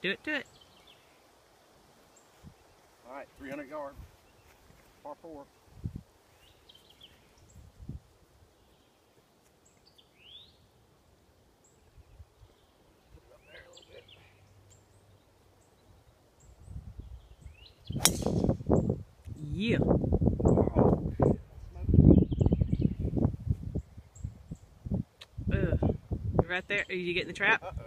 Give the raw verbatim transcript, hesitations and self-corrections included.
Do it, do it. All right, three hundred yards, par four. Put it up there a little bit. Yeah. Ugh. Right there. Are you getting the trap?